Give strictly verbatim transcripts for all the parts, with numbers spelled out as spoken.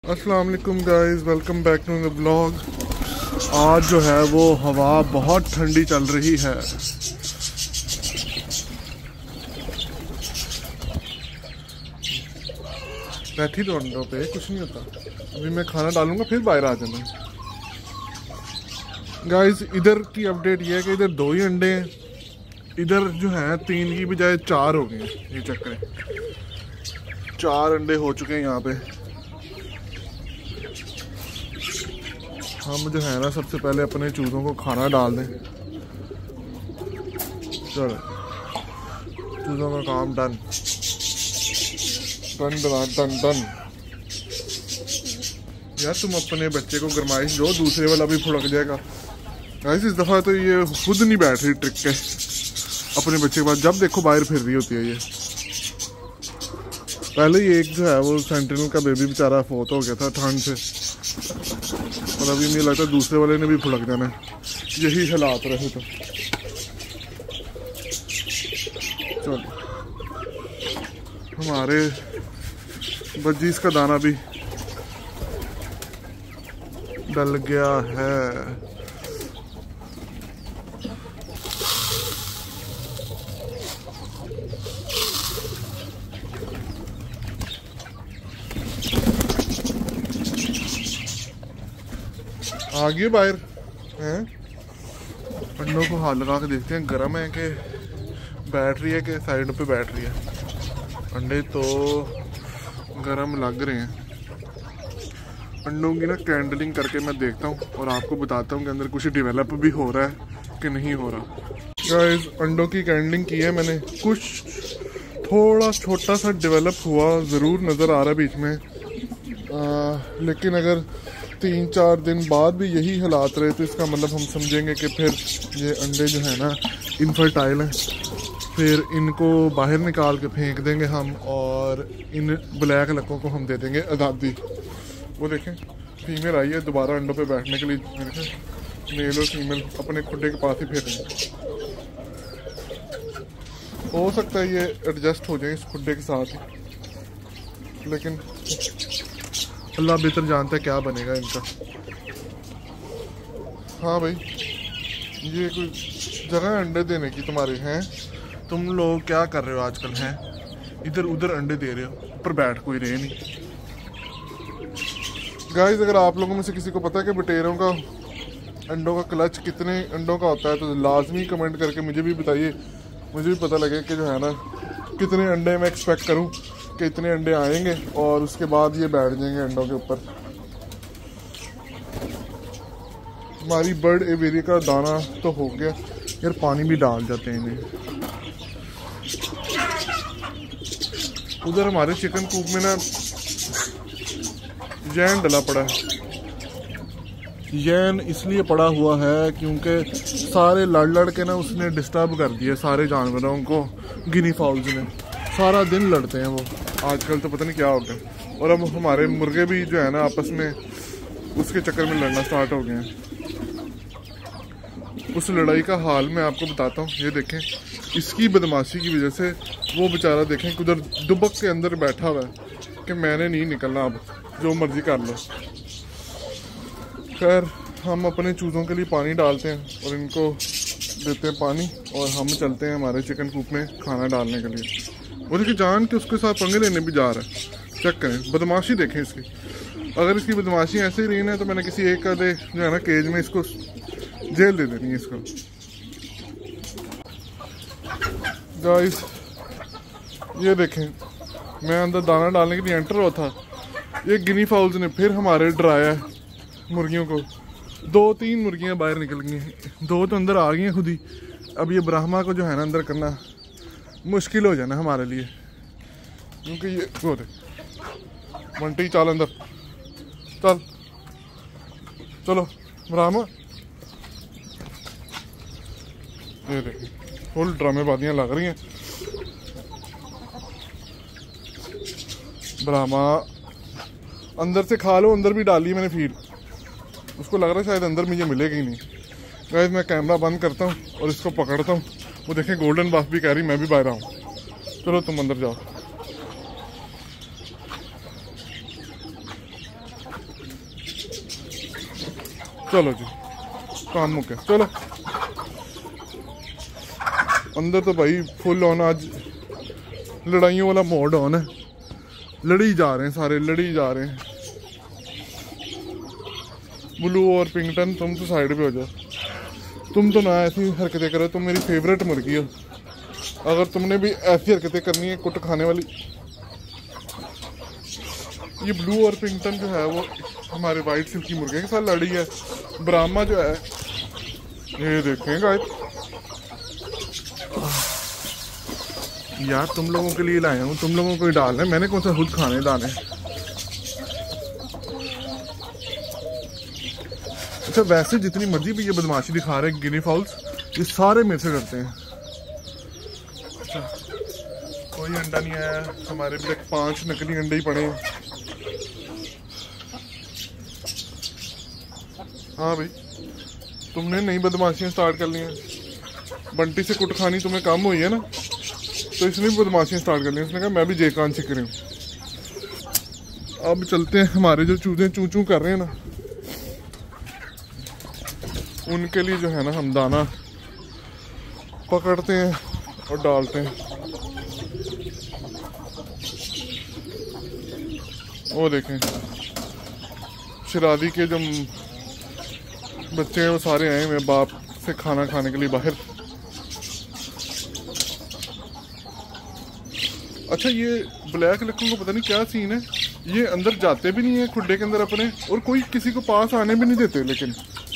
अस्सलाम वालेकुम guys, welcome back to the blog. आज जो है वो हवा बहुत ठंडी चल रही है। बैठी तो अंडों पे कुछ नहीं होता। अभी मैं खाना डालूंगा फिर बाहर आ जाना। गाइस इधर की अपडेट ये है कि इधर दो ही अंडे हैं। इधर जो है तीन की बजाय चार हो गए हैं। ये चक्कर है, चार अंडे हो चुके हैं यहाँ पे। हम जो है ना सबसे पहले अपने चूज़ों को खाना डाल दें। चलो चूज़ों का काम done done done done done. यार तुम अपने बच्चे को गरमाइश दो, दूसरे वाला भी फुड़क जाएगा। गाइस इस दफ़ा तो ये खुद नहीं बैठ रही ट्रिक के अपने बच्चे के पास। जब देखो बाहर फिर रही होती है ये। पहले ही एक जो है वो सेंट्रल का बेबी बेचारा फोत हो गया था ठंड से, और अभी मुझे लगता है दूसरे वाले ने भी फुड़क जाना है। यही हालात रहे तो चलो हमारे बजीज का दाना भी डल गया है। आगे बाहर हैं, अंडों को हाथ लगा के देखते हैं गर्म है कि बैठ रही है कि साइड पे बैठ रही है। अंडे तो गर्म लग रहे हैं। अंडों की ना कैंडलिंग करके मैं देखता हूँ और आपको बताता हूँ कि अंदर कुछ डेवलप भी हो रहा है कि नहीं हो रहा। गाइस अंडों की कैंडलिंग की है मैंने, कुछ थोड़ा छोटा सा डेवलप हुआ ज़रूर नज़र आ रहा है बीच में। आ, लेकिन अगर तीन चार दिन बाद भी यही हालात रहे तो इसका मतलब हम समझेंगे कि फिर ये अंडे जो है ना इनफर्टाइल हैं। फिर इनको बाहर निकाल के फेंक देंगे हम और इन ब्लैक लकों को हम दे देंगे आज़ादी। वो देखें फीमेल आई है दोबारा अंडों पे बैठने के लिए। देखें मेल और फीमेल अपने खुड्डे के पास ही फेर रहे हैं। हो सकता है ये एडजस्ट हो जाए इस खुड्डे के साथ ही, लेकिन अल्लाह बेहतर जानता है क्या बनेगा इनका। हाँ भाई ये कोई जगह अंडे देने की तुम्हारे हैं। तुम लोग क्या कर रहे हो आजकल हैं, इधर उधर अंडे दे रहे हो, ऊपर बैठ कोई रहे नहीं। गाइस अगर आप लोगों में से किसी को पता है कि बटेरों का अंडों का क्लच कितने अंडों का होता है तो लाजमी कमेंट करके मुझे भी बताइए। मुझे भी पता लगे कि जो है ना कितने अंडे मैं एक्सपेक्ट करूं कि इतने अंडे आएंगे और उसके बाद ये बैठ जाएंगे अंडों के ऊपर। हमारी बर्ड एवेरी का दाना तो हो गया यार, पानी भी डाल जाते हैं इन्हें। उधर हमारे चिकन कूप में ना जैन डला पड़ा है। जैन इसलिए पड़ा हुआ है क्योंकि सारे लड़ लड़ के ना उसने डिस्टर्ब कर दिया सारे जानवरों को। गिनी फाउल्स ने सारा दिन लड़ते हैं वो, आजकल तो पता नहीं क्या हो गया। और अब हमारे मुर्गे भी जो है ना आपस में उसके चक्कर में लड़ना स्टार्ट हो गए हैं। उस लड़ाई का हाल मैं आपको बताता हूँ। ये देखें इसकी बदमाशी की वजह से वो बेचारा देखें उधर दुबक के अंदर बैठा हुआ है कि मैंने नहीं निकलना, अब जो मर्जी कर लो। खैर हम अपने चूज़ों के लिए पानी डालते हैं और इनको देते हैं पानी और हम चलते हैं हमारे चिकन कूप में खाना डालने के लिए। वो देखिए जान के उसके साथ पंगे लेने भी जा रहा है। चेक करें बदमाशी देखें इसकी। अगर इसकी बदमाशी ऐसे ही रही ना तो मैंने किसी एक का दे जो है ना केज में इसको जेल दे देनी है इसको। गाइस ये देखें मैं अंदर दाना डालने के लिए एंटर हुआ था, ये गिनी फाउल्स ने फिर हमारे डराया मुर्गियों को। दो तीन मुर्गियां बाहर निकल गई हैं, दो तो अंदर आ गई हैं खुद ही। अब ये ब्राह्मा को जो है ना अंदर करना मुश्किल हो जाना हमारे लिए, क्योंकि ये वो मंटी चाल अंदर चल चलो ब्राह्मा। ये देखिए फुल ड्रामेबाजियां लग रही हैं। ब्राह्मा अंदर से खा लो, अंदर भी डाली मैंने फीड, उसको लग रहा है शायद अंदर मुझे मिलेगी ही नहीं। गाइस मैं कैमरा बंद करता हूँ और इसको पकड़ता हूँ। वो देखें गोल्डन बाफ भी कह रही मैं भी बाहर आऊँ। चलो तुम अंदर जाओ। चलो जी काम मुके। चलो अंदर तो भाई फुल ऑन आज लड़ाइयों वाला मोड ऑन है, लड़ी जा रहे हैं सारे, लड़ी जा रहे हैं। ब्लू और पिंकटन तुम तो साइड पे हो जाओ, तुम तो ना ऐसी हरकतें करो, तुम मेरी फेवरेट मुर्गी हो। अगर तुमने भी ऐसी हरकतें करनी है कुट खाने वाली। ये ब्लू और पिंकटन जो है वो हमारे वाइट सिल्की मुर्गे के साथ लड़ी है। ब्राह्मा जो है ये देखें गाइस, यार तुम लोगों के लिए लाया हूँ, तुम लोगों को ही डालना है, मैंने कौन सा खुद खाने दाने। अच्छा वैसे जितनी मर्जी भी ये बदमाशी दिखा रहे हैं गिनी फाउल्स, ये सारे मेरे से करते हैं। अच्छा कोई अंडा नहीं आया, हमारे भी तक पांच नकली अंडे ही पड़े हैं। हाँ भाई तुमने नई बदमाशियाँ स्टार्ट कर ली हैं, बंटी से कुट खानी तुम्हें कम हुई है ना, तो इसने भी बदमाशियाँ स्टार्ट कर ली। उसने कहा मैं भी जेकान सीख रही हूँ। अब चलते हैं, हमारे जो चूजे चू चू कर रहे हैं ना, उनके लिए जो है ना हम दाना पकड़ते हैं और डालते हैं। वो देखें शरादी के जो बच्चे हैं वो सारे आए हुए बाप से खाना खाने के लिए बाहर। अच्छा ये ब्लैक लक्कन को पता नहीं क्या सीन है, ये अंदर जाते भी नहीं है खुड्डे के अंदर अपने, और कोई किसी को पास आने भी नहीं देते। लेकिन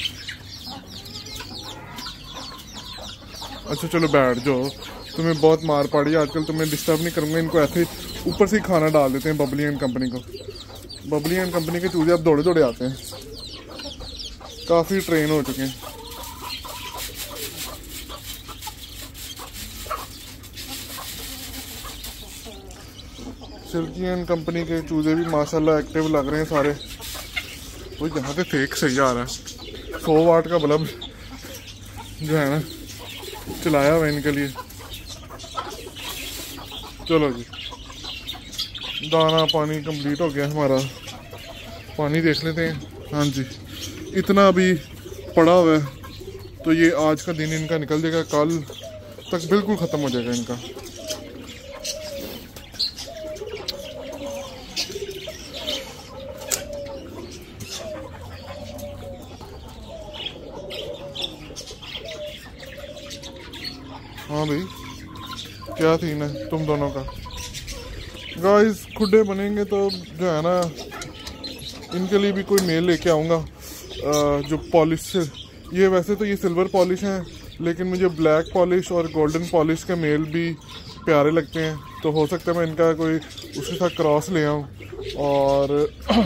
अच्छा चलो बैठ जाओ, तुम्हें बहुत मार पड़ी आजकल, तुम्हें डिस्टर्ब नहीं करूंगा। इनको ऐसे ऊपर से ही खाना डाल देते हैं बबली एंड कंपनी को। बबली एंड कंपनी के चूजे अब दौड़े दौड़े आते हैं, काफी ट्रेन हो चुके हैं। सिल्की एंड कंपनी के चूजे भी माशाल्लाह एक्टिव लग रहे हैं सारे। वो यहाँ पे फेक सही आ रहा है, सौ वाट का बल्ब जो है ना चलाया हुआ इनके लिए। चलो जी दाना पानी कंप्लीट हो गया हमारा, पानी देख लेते हैं। हाँ जी इतना अभी पड़ा हुआ है, तो ये आज का दिन इनका निकल जाएगा, कल तक बिल्कुल ख़त्म हो जाएगा इनका। हाँ भाई क्या सीन है तुम दोनों का। गाइस खुड्डे बनेंगे तो जो है ना इनके लिए भी कोई मेल लेके आऊँगा जो पॉलिश से। ये वैसे तो ये सिल्वर पॉलिश हैं, लेकिन मुझे ब्लैक पॉलिश और गोल्डन पॉलिश के मेल भी प्यारे लगते हैं, तो हो सकता है मैं इनका कोई उसके साथ क्रॉस ले आऊँ। और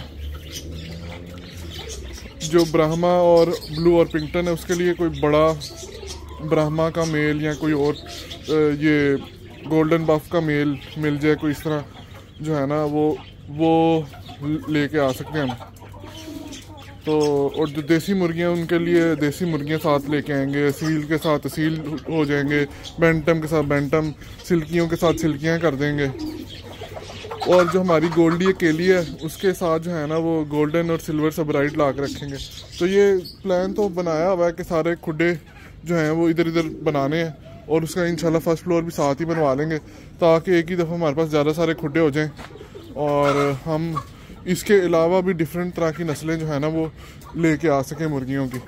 जो ब्राह्मा और ब्लू और पिंकटन है उसके लिए कोई बड़ा ब्राह्मा का मेल या कोई और ये गोल्डन बफ का मेल मिल जाए कोई इस तरह जो है ना, वो वो लेके आ सकते हैं हम। तो और जो देसी मुर्गियाँ उनके लिए देसी मुर्गियाँ साथ लेके आएंगे, सील के साथ सील हो जाएंगे, बैंटम के साथ बैंटम, सिल्कियों के साथ सिल्कियाँ कर देंगे। और जो हमारी गोल्डी अकेली है उसके साथ जो है ना वो गोल्डन और सिल्वर सब राइट ला के रखेंगे। तो ये प्लान तो बनाया हुआ है कि सारे खुड्डे जो हैं वो इधर इधर बनाने हैं, और उसका इंशाल्लाह फर्स्ट फ्लोर भी साथ ही बनवा लेंगे, ताकि एक ही दफ़ा हमारे पास ज़्यादा सारे खुड्डे हो जाएं। और हम इसके अलावा भी डिफरेंट तरह की नस्लें जो है ना वो लेके आ सकें मुर्गियों की।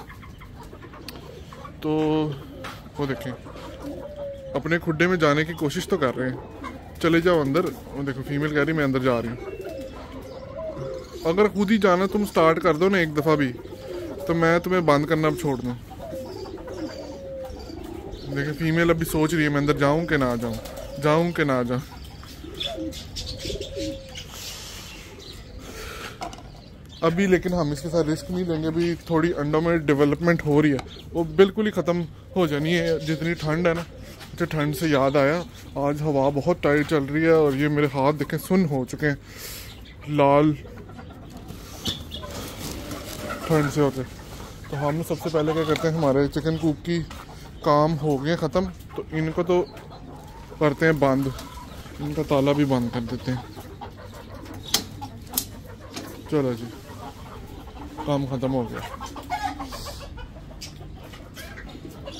तो वो देखें अपने खुड्डे में जाने की कोशिश तो कर रहे हैं, चले जाओ अंदर। वो देखो फीमेल कह रही मैं अंदर जा रही हूँ। अगर खुद ही जाना तुम स्टार्ट कर दो ना एक दफ़ा भी, तो मैं तुम्हें बंद करना अब छोड़ दूँ। देखिए फीमेल अभी सोच रही है मैं अंदर जाऊं कि ना जाऊं, जाऊं कि ना जाऊं। अभी लेकिन हम इसके साथ रिस्क नहीं लेंगे, अभी थोड़ी अंडों में डेवलपमेंट हो रही है, वो बिल्कुल ही ख़त्म हो जानी है जितनी ठंड है ना। अच्छा ठंड से याद आया, आज हवा बहुत टाइट चल रही है और ये मेरे हाथ देखें सुन्न हो चुके हैं लाल ठंड से होते। तो हम सबसे पहले क्या करते हैं, हमारे चिकन कूप की काम हो गए ख़त्म, तो इनको तो करते हैं बंद, इनका ताला भी बंद कर देते हैं। चलो जी काम ख़त्म हो गया।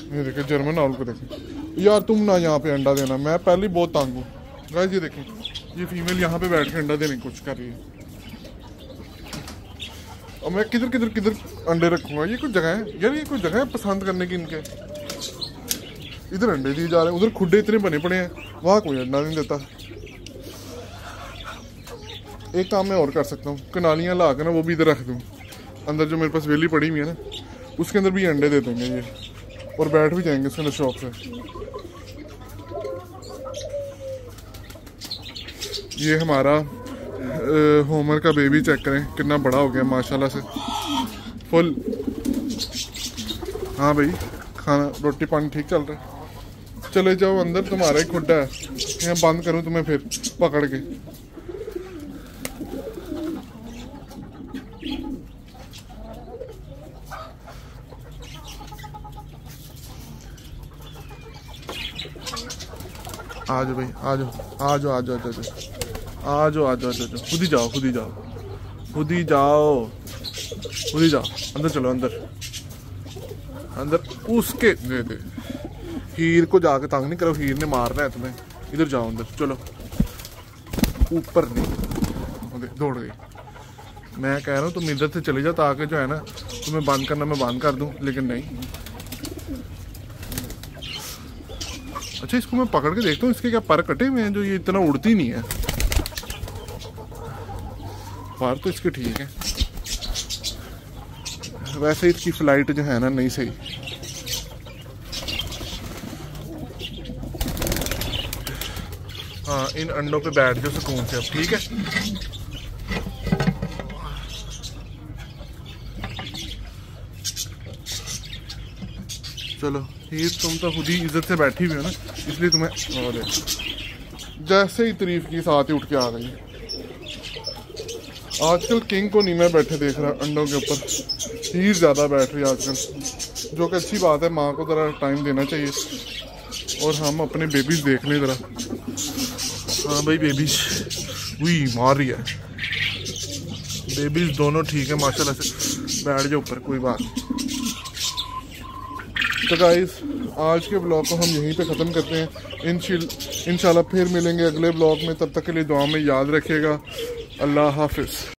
ये देखे जर्मन आउल को देखें यार, तुम ना यहाँ पे अंडा देना, मैं पहले ही बहुत तंग हूँ गाइस। ये देखें ये फीमेल यहाँ पे बैठ के अंडा देने की कोशिश कर रही है, और मैं किधर किधर किधर अंडे रखूंगा। ये कुछ जगह है यार, ये कुछ जगह है पसंद करने की इनके। इधर अंडे दिए जा रहे हैं, उधर खुड्डे इतने बने पड़े हैं, वहाँ कोई अंडा नहीं देता। एक काम मैं और कर सकता हूँ, कनालियाँ ला कर ना वो भी इधर रख दूँ अंदर, जो मेरे पास वेली पड़ी हुई है ना उसके अंदर भी अंडे दे देंगे ये, और बैठ भी जाएंगे इसके अंदर शौक से। ये हमारा होमर का बेबी चेक करें कितना बड़ा हो गया माशाल्लाह से, फुल। हाँ भाई खाना रोटी पानी ठीक चल रहा है। चले जाओ अंदर, तुम्हारा ही खुड्डा है, यहाँ बंद करूँ तुम्हें फिर पकड़ के। आ जाओ भाई, आ जाओ आ जाओ आ जाओ आ जाओ आ जाओ आ जाओ आ जाओ, खुद ही जाओ खुद ही जाओ खुद ही जाओ खुद ही जाओ, अंदर चलो अंदर अंदर। उसके दे दे हीर को जाके तंग नहीं करो, हीर ने मारना है तुम्हें। इधर जाओ अंदर, चलो ऊपर नहीं, दौड़ गई। मैं कह रहा हूँ तुम इधर से चले जाओ ताकि जो है ना तुम्हें बंद करना मैं बंद कर दूँ, लेकिन नहीं। अच्छा इसको मैं पकड़ के देखता हूँ इसके क्या पर कटे हुए हैं जो ये इतना उड़ती नहीं है। पर तो इसके ठीक है, वैसे इसकी फ्लाइट जो है ना नहीं सही। हाँ इन अंडों पे बैठ जाओ सुकून से अब, ठीक है। चलो हीर तुम तो खुद ही इज्जत से बैठी हुई हो ना, इसलिए तुम्हें और जैसे ही तारीफ की साथ ही उठ के आ गई। आजकल किंग को नहीं मैं बैठे देख रहा अंडों के ऊपर, हीर ज़्यादा बैठ रही है आजकल, जो कि अच्छी बात है। माँ को ज़रा टाइम देना चाहिए और हम अपने बेबीज देख लें ज़रा। हाँ भाई बेबीज वही मार रही है, बेबीज दोनों ठीक है माशाल्लाह से। बैठ जाओ ऊपर, कोई बात नहीं। तो गाइस आज के ब्लॉग को हम यहीं पे ख़त्म करते हैं। इंशाल्लाह फिर मिलेंगे अगले ब्लॉग में, तब तक के लिए दुआ में याद रखिएगा। अल्लाह हाफिज़।